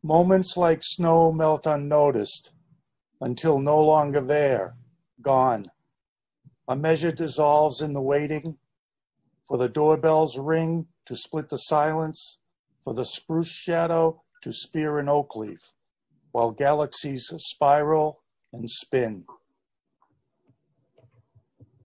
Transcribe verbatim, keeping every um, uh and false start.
Moments like snow melt unnoticed until no longer there, gone. A measure dissolves in the waiting, for the doorbell's ring to split the silence, for the spruce shadow to spear an oak leaf, while galaxies spiral and spin.